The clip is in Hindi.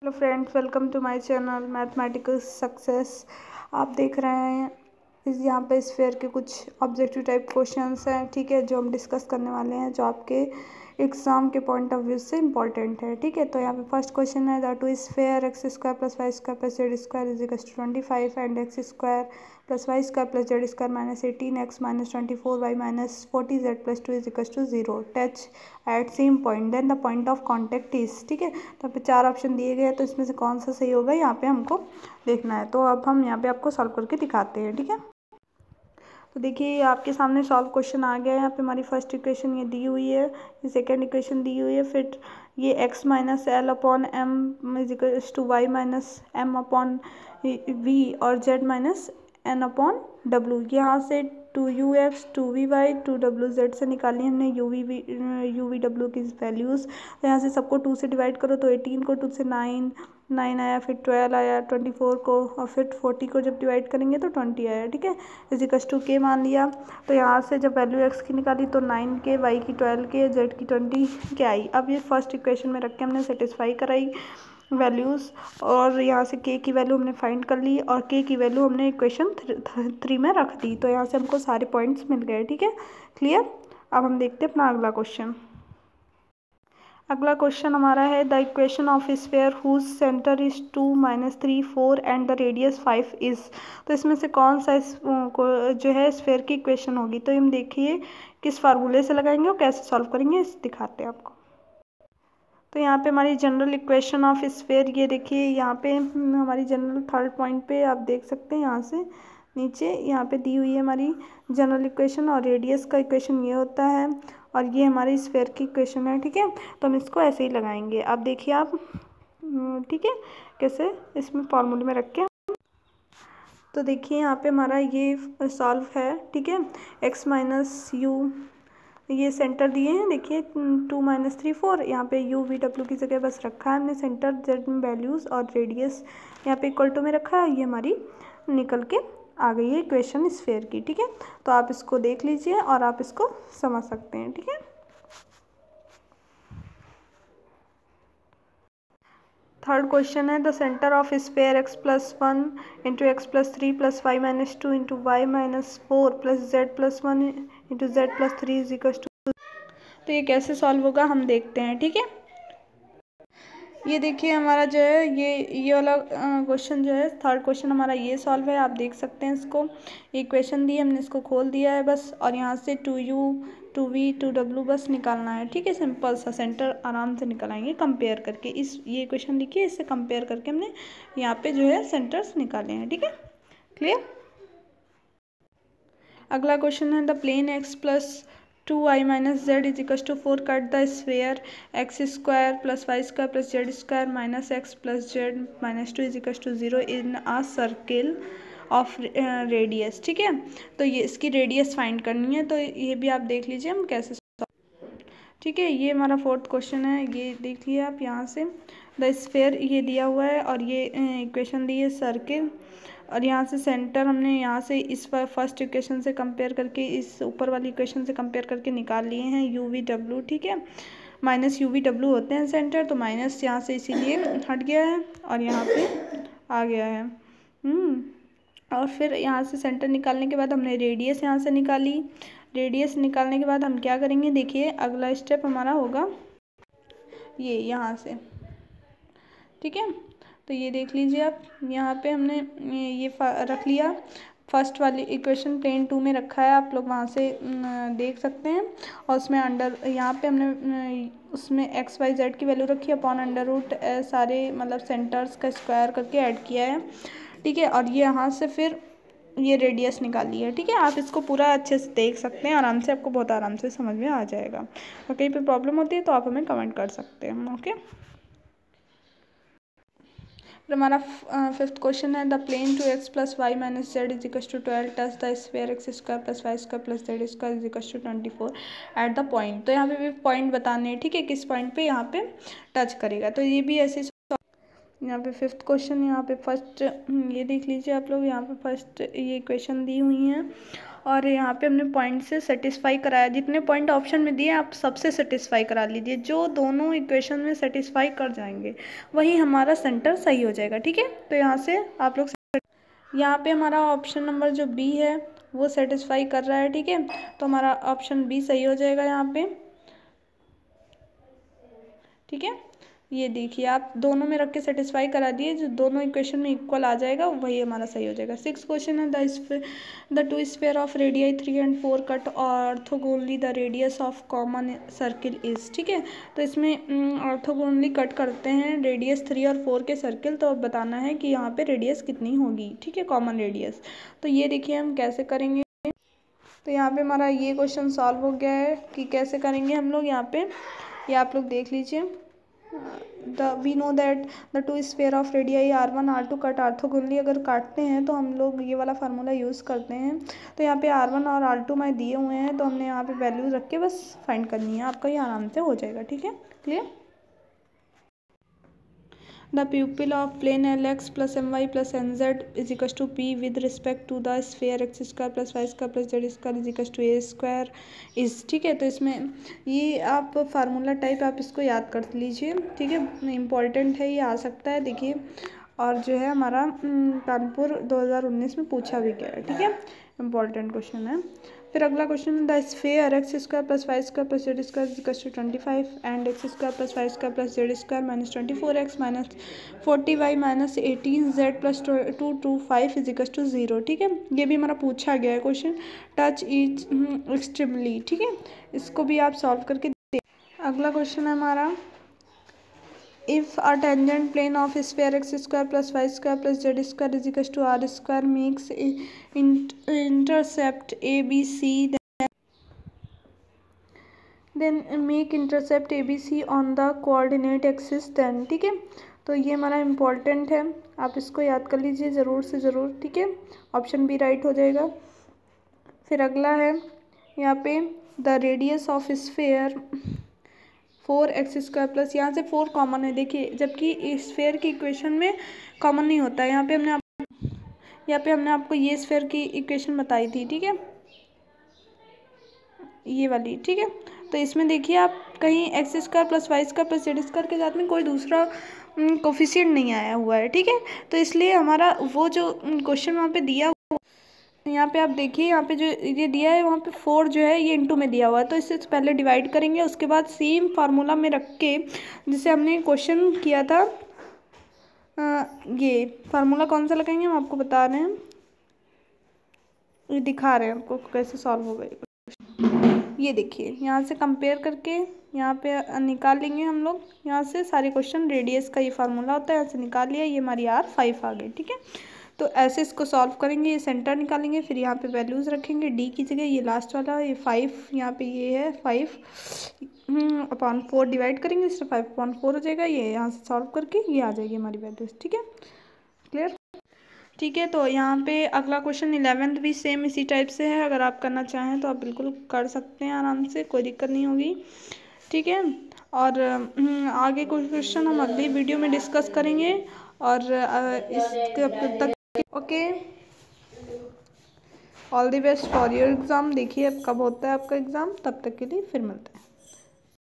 Hello friends, welcome to my channel Mathematical Success. आप देख रहे हैं यहाँ पे स्फीयर के कुछ ऑब्जेक्टिव टाइप क्वेश्चंस हैं, ठीक है, जो हम डिस्कस करने वाले हैं, जो आपके एग्जाम के पॉइंट ऑफ व्यू से इंपॉर्टेंट है। ठीक है, तो यहाँ पे फर्स्ट क्वेश्चन है that two sphere x square plus y square plus z square is equal to 25 and x square plus y square plus z square minus 18 x minus 24 y minus 40 z plus 2 is equal to 0 touch at same point then the point of contact is. ठीक है, तो यहाँ पे 4 ऑप्शन दिए गए हैं, तो इसमें से कौन सा सही होगा यहाँ पे हमको देखना है। तो अब हम यहाँ पे आपको सॉल्व करके दिखाते हैं। ठीक है, तो देखिए आपके सामने सॉल्व क्वेश्चन आ गया है। यहाँ पे हमारी फर्स्ट इक्वेशन ये दी हुई है, ये सेकेंड इक्वेशन दी हुई है, फिर ये x minus l upon m is equal to y minus m upon v और z माइनस एन अपॉन डब्लू। यहाँ से 2ux 2vy 2wz से निकाली हमने uv की वैल्यूज़। तो यहाँ से सबको 2 से डिवाइड करो तो 18 को 2 से 9 आया, फिर 12 आया, 24 को और फिर 40 को जब डिवाइड करेंगे तो 20 आया। ठीक है, इजिकल्स टू के मान लिया। तो यहाँ से जब वैल्यू x की निकाली तो 9 के, y की 12 के, z की 20 के आई। अब ये फर्स्ट इक्वेशन में रख के हमने सेटिस्फाई कराई वैल्यूज़, और यहाँ से k की वैल्यू हमने फाइंड कर ली और k की वैल्यू हमने इक्वेशन 3 में रख दी। तो यहाँ से हमको सारे पॉइंट्स मिल गए। ठीक है, क्लियर। अब हम देखते हैं अपना अगला क्वेश्चन। अगला क्वेश्चन हमारा है the equation of sphere whose centre is 2 - 3 4 and the radius 5 is. तो इसमें से कौन सा जो है स्फीयर की इक्वेशन होगी। तो हम देखिए किस फार्मूले से लगाएंगे और कैसे सॉल्व करेंगे, इस दिखाते हैं आपको। तो यहाँ पे हमारी जनरल इक्वेशन ऑफ स्फीयर, ये देखिए यहाँ पे हमारी जनरल थर्ड पॉइंट पे आप देख सकते हैं, यहाँ से नीचे यहाँ पे दी हुई है हमारी जनरल इक्वेशन, और रेडियस का इक्वेशन ये होता है और ये हमारी स्फीयर की इक्वेशन है। ठीक है, तो हम इसको ऐसे ही लगाएंगे। आप देखिए आप, ठीक है, कैसे इसमें फॉर्मूले में रख के। तो देखिए यहाँ पे हमारा ये सॉल्व है। ठीक है, x माइनस यू ये सेंटर दिए हैं, देखिए 2 - 3 4, यहाँ पे u v w की जगह बस रखा है हमने सेंटर, z वैल्यूज़ और रेडियस यहाँ पे इक्वल टू में रखा है। ये हमारी निकल के आ गई है इक्वेशन स्फीयर की। ठीक है, तो आप इसको देख लीजिए और आप इसको समझ सकते हैं। ठीक है, थर्ड क्वेश्चन है the centre of sphere x + 1 × x + 3 + y - 2 × y - 4 + z + 1 × z + 3 is equal to. तो ये कैसे सॉल्व होगा हम देखते हैं। ठीक है, ये देखिए हमारा जो है ये वाला क्वेश्चन जो है, थर्ड क्वेश्चन हमारा ये सॉल्व है। आप देख सकते हैं इसको, इक्वेशन दी है, हमने इसको खोल दिया है बस, और यहाँ से 2u 2v 2w बस निकालना है। ठीक है, सिंपल सा सेंटर आराम से निकल आएंगे कंपेयर करके। ये इक्वेशन लिखिए, इससे कंपेयर करके हमने यहाँ पे जो है सेंटर्स निकाले हैं। ठीक है, क्लियर। अगला क्वेश्चन है the plane x + 2y - z is equal to 4 cut the sphere x square plus y square plus z square minus x plus z minus 2 is equal to 0 in a circle of radius. ठीक है, तो ये इसकी रेडियस फाइंड करनी है, तो ये भी आप देख लीजिए हम कैसे। ठीक है, ये हमारा फोर्थ क्वेश्चन है, ये देखिए आप यहाँ से द स्फीयर ये दिया हुआ है और ये इक्वेशन दी है सर्किल, और यहाँ से सेंटर हमने यहाँ से इस फर्स्ट इक्वेशन से कंपेयर करके इस ऊपर वाली इक्वेशन से कंपेयर करके निकाल लिए हैं UV W। ठीक है, माइनस UV W होते हैं सेंटर, तो माइनस यहाँ से इसीलिए हट गया है और यहाँ पे आ गया है। और फिर यहाँ से सेंटर निकालने के बाद हमने रेडियस यहाँ से निकाली। रेडियस निकालने के बाद हम क्या करेंगे, देखिए अगला स्टेप हमारा होगा ये यहाँ से। ठीक है, तो ये देख लीजिए आप, यहाँ पे हमने ये रख लिया, फर्स्ट वाली इक्वेशन प्लेन 2 में रखा है, आप लोग वहाँ से देख सकते हैं, और उसमें अंडर यहाँ पे हमने उसमें x y z की वैल्यू रखी है अपॉन √ सारे मतलब सेंटर्स का स्क्वायर करके ऐड किया है। ठीक है, और ये यहाँ से फिर ये रेडियस निकाली है। ठीक है, आप इसको पूरा अच्छे से देख सकते हैं आराम से, आपको बहुत आराम से समझ में आ जाएगा। और कहीं पे प्रॉब्लम होती है तो आप हमें कमेंट कर सकते हैं। ओके, फिर हमारा फिफ्थ क्वेश्चन है the plane 2x + y - z is equal to 12 touch the sphere x square plus y square plus z square is equal to 24 at the point. तो यहाँ पे भी पॉइंट बताने हैं। ठीक है, किस पॉइंट पे यहाँ पे टच करेगा, तो ये भी ऐसे यहाँ पे 5th क्वेश्चन, यहाँ पे फर्स्ट ये देख लीजिए आप लोग, यहाँ पे फर्स्ट ये इक्वेशन दी हुई हैं और यहाँ पे हमने पॉइंट से सेटिस्फाई कराया। जितने पॉइंट ऑप्शन में दिए आप सबसे सेटिस्फाई करा लीजिए, जो दोनों इक्वेशन में सेटिस्फाई कर जाएंगे वही हमारा सेंटर सही हो जाएगा। ठीक है, तो यहाँ से आप लोग, यहाँ पे हमारा ऑप्शन नंबर जो बी है वो सेटिस्फाई कर रहा है। ठीक है, तो हमारा ऑप्शन बी सही हो जाएगा यहाँ पे। ठीक है, ये देखिए आप दोनों में रख के सेटिस्फाई करा दिए, जो दोनों इक्वेशन में इक्वल आ जाएगा वही हमारा सही हो जाएगा। 6th क्वेश्चन है the two sphere of radii 3 and 4 cut orthogonally the radius of common circle is. ठीक है, तो इसमें ऑर्थोगोनली कट करते हैं रेडियस 3 और 4 के सर्किल, तो अब बताना है कि यहाँ पे रेडियस कितनी होगी। ठीक है, कॉमन रेडियस। तो ये देखिए हम कैसे करेंगे। तो यहाँ पे हमारा ये क्वेश्चन सॉल्व हो गया है कि कैसे करेंगे हम लोग। यहाँ पे ये आप लोग देख लीजिए, we know that the two sphere of radii R1 R2 cut orthogonally. अगर काटते हैं तो हम लोग ये वाला फार्मूला यूज़ करते हैं। तो यहाँ पे R1 और R2 में दिए हुए हैं, तो हमने यहाँ पे वैल्यूज रख के बस फाइंड करनी है, आपका ये आराम से हो जाएगा। ठीक है, clear. The pupil of plane Lx plus My plus Nz is equals to P with respect to the sphere x square plus y square plus z square is equals to a square is। ठीक है, तो इसमें ये आप फार्मूला टाइप आप इसको याद कर लीजिए। ठीक है, इम्पॉर्टेंट है, ये आ सकता है। देखिए, और जो है हमारा कानपुर 2019 में पूछा भी गया है। ठीक है, इम्पॉर्टेंट क्वेश्चन है। फिर अगला question, the sphere x square plus y square plus z square equals to 25 and x square plus y square plus z square minus 24x minus 40y minus 18z plus 225 is equals to 0। ठीक है, ये भी हमारा पूछा गया है क्वेश्चन। Touch is extremely. ठीक है, इसको भी आप सॉल्व करके देख। अगला क्वेश्चन है हमारा, if a tangent plane of sphere x square plus y square plus z square is equals to r square makes intercept ABC, then make intercept ABC on the coordinate axis then। ठीक है, तो ये हमारा इम्पोर्टेंट है, आप इसको याद कर लीजिए ज़रूर से ज़रूर। ठीक है, ऑप्शन बी राइट हो जाएगा। फिर अगला है यहाँ पे the radius of sphere 4x square plus, यहाँ से 4 कॉमन है देखिए, जबकि स्फेयर की इक्वेशन में कॉमन नहीं होता है। यहाँ पे हमने आपको ये स्फेयर की इक्वेशन बताई थी। ठीक है, ये वाली। ठीक है, तो इसमें देखिए आप कहीं x square plus y square plus z square के साथ में कोई दूसरा कोफिशिएंट नहीं आया हुआ है। ठीक है, तो इसलिए हमारा वो जो क्वेश्चन वहाँ पे दिया, यहाँ पे आप देखिए, यहाँ पे जो ये दिया है वहाँ पे 4 जो है ये इंटू में दिया हुआ है, तो इससे पहले डिवाइड करेंगे, उसके बाद सेम फार्मूला में रख के जिसे हमने क्वेश्चन किया था, ये फार्मूला कौन सा लगाएंगे हम आपको बता रहे हैं, ये दिखा रहे हैं आपको कैसे सॉल्व होगा। ये देखिए, यहाँ से कंपेयर करके यहाँ पे निकाल लेंगे हम लोग। यहाँ से सारे क्वेश्चन रेडियस का ये फार्मूला होता है, यहाँ से निकाल लिया, ये हमारी R5 आ गई। ठीक है, तो ऐसे इसको सॉल्व करेंगे, ये सेंटर निकालेंगे, फिर यहाँ पे वैल्यूज़ रखेंगे डी की जगह, ये लास्ट वाला ये 5, यहाँ पे ये है 5/4 डिवाइड करेंगे, इससे 5/4 हो जाएगा। ये यहाँ से सॉल्व करके ये आ जाएगी हमारी वैल्यूज़। ठीक है, क्लियर। ठीक है, तो यहाँ पे अगला क्वेश्चन 11th भी सेम इसी टाइप से है, अगर आप करना चाहें तो आप बिल्कुल कर सकते हैं आराम से, कोई दिक्कत नहीं होगी। ठीक है, और आगे कुछ क्वेश्चन हम अगली वीडियो में डिस्कस करेंगे, और इसके तक okay, all the best for your exam. देखिए अब कब होता है आपका एग्ज़ाम, तब तक के लिए फिर मिलते हैं।